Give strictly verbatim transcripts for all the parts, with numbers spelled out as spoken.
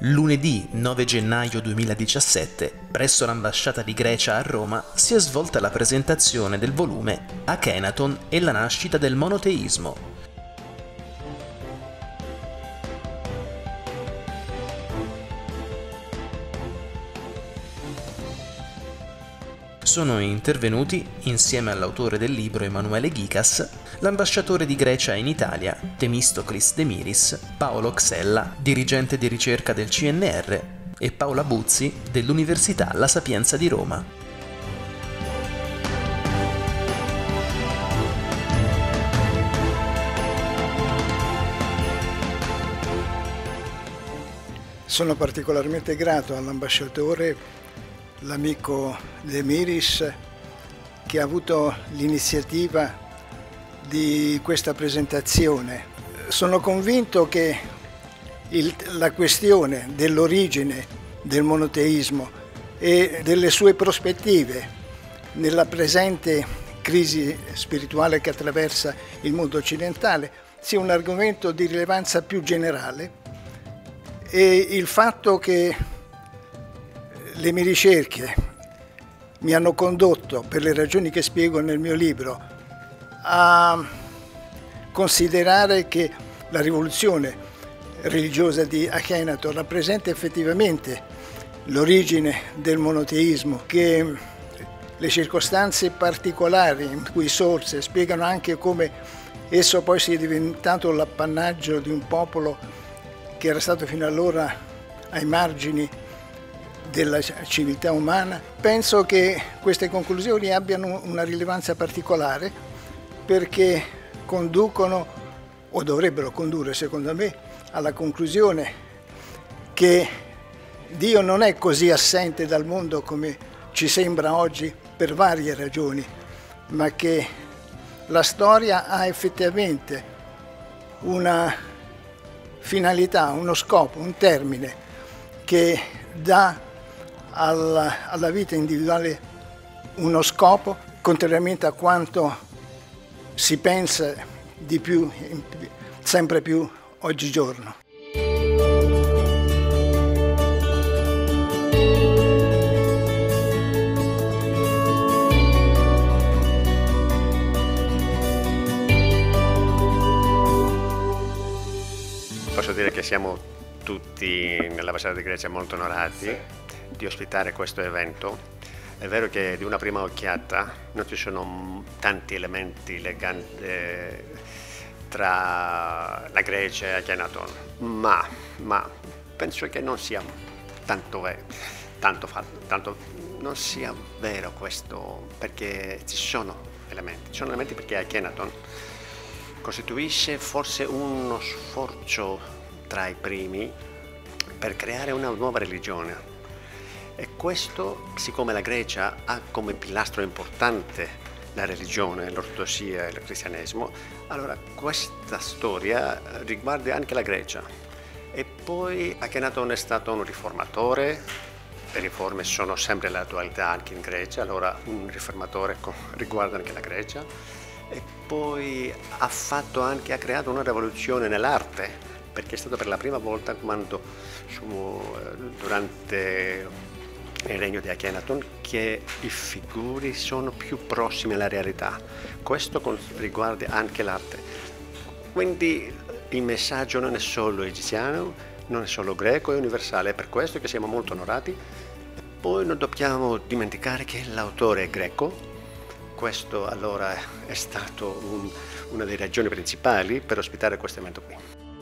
Lunedì nove gennaio duemiladiciassette, presso l'ambasciata di Grecia a Roma, si è svolta la presentazione del volume Akhenaton e la nascita del monoteismo. Sono intervenuti, insieme all'autore del libro Emanuele Gikas, l'ambasciatore di Grecia in Italia, Themistoklis Demiris, Paolo Xella, dirigente di ricerca del C N R, e Paola Buzzi dell'Università La Sapienza di Roma. Sono particolarmente grato all'ambasciatore, l'amico Demiris, che ha avuto l'iniziativa di questa presentazione. Sono convinto che il, la questione dell'origine del monoteismo e delle sue prospettive nella presente crisi spirituale che attraversa il mondo occidentale sia un argomento di rilevanza più generale, e il fatto che le mie ricerche mi hanno condotto, per le ragioni che spiego nel mio libro, a considerare che la rivoluzione religiosa di Akhenaton rappresenta effettivamente l'origine del monoteismo, che le circostanze particolari in cui sorse spiegano anche come esso poi sia diventato l'appannaggio di un popolo che era stato fino allora ai margini della civiltà umana. Penso che queste conclusioni abbiano una rilevanza particolare perché conducono, o dovrebbero condurre secondo me, alla conclusione che Dio non è così assente dal mondo come ci sembra oggi per varie ragioni, ma che la storia ha effettivamente una finalità, uno scopo, un termine che dà alla, alla vita individuale uno scopo, contrariamente a quanto si pensa di più, sempre più oggigiorno. Posso dire che siamo tutti nell'ambasciata di Grecia molto onorati di ospitare questo evento. È vero che di una prima occhiata non ci sono tanti elementi legati tra la Grecia e Akhenaton, ma, ma penso che non sia tanto vero, tanto fatto, tanto non sia vero questo, perché ci sono elementi, ci sono elementi perché Akhenaton costituisce forse uno sforzo tra i primi per creare una nuova religione. E questo, siccome la Grecia ha come pilastro importante la religione, l'ortodossia e il cristianesimo, allora questa storia riguarda anche la Grecia. E poi Akhenaton è stato un riformatore, le riforme sono sempre l'attualità anche in Grecia, allora un riformatore riguarda anche la Grecia. E poi ha fatto anche, ha creato una rivoluzione nell'arte, perché è stato per la prima volta quando su, durante il regno di Akhenaton che i figuri sono più prossimi alla realtà. Questo riguarda anche l'arte. Quindi il messaggio non è solo egiziano, non è solo greco, è universale. È per questo che siamo molto onorati. E poi non dobbiamo dimenticare che l'autore è greco. Questo allora è stato un, una delle ragioni principali per ospitare questo evento qui.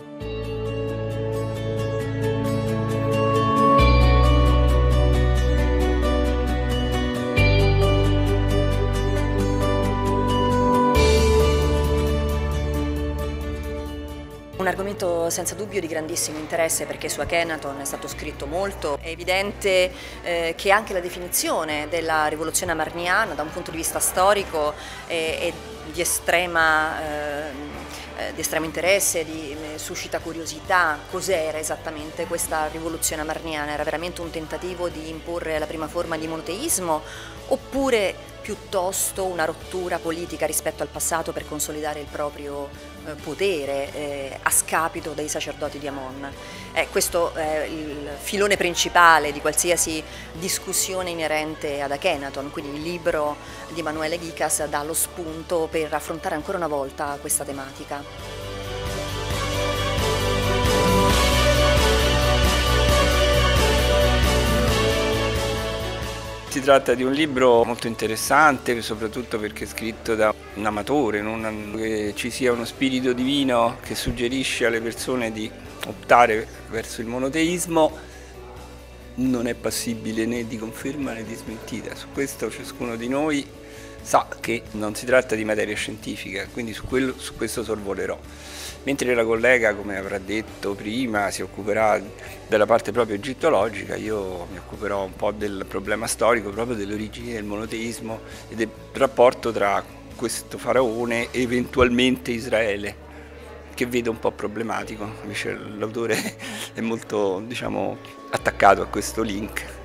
Un argomento senza dubbio di grandissimo interesse, perché su Akhenaton è stato scritto molto. È evidente eh, che anche la definizione della rivoluzione amarniana da un punto di vista storico è, è di, estrema, eh, di estremo interesse, di, eh, suscita curiosità. Cos'era esattamente questa rivoluzione amarniana? Era veramente un tentativo di imporre la prima forma di monoteismo, oppure piuttosto una rottura politica rispetto al passato per consolidare il proprio eh, potere eh, a scapito dei sacerdoti di Amon. Eh, questo è il filone principale di qualsiasi discussione inerente ad Akhenaton, quindi il libro di Emanuele Gikas dà lo spunto per affrontare ancora una volta questa tematica. Si tratta di un libro molto interessante, soprattutto perché è scritto da un amatore, non che ci sia uno spirito divino che suggerisce alle persone di optare verso il monoteismo. Non è passibile né di conferma né di smentita. Su questo ciascuno di noi sa che non si tratta di materia scientifica, quindi su, quello, su questo sorvolerò. Mentre la collega, come avrà detto prima, si occuperà della parte proprio egittologica, io mi occuperò un po' del problema storico, proprio delle origini del monoteismo e del rapporto tra questo faraone e eventualmente Israele, che vedo un po' problematico. Invece l'autore è molto, diciamo, attaccato a questo link.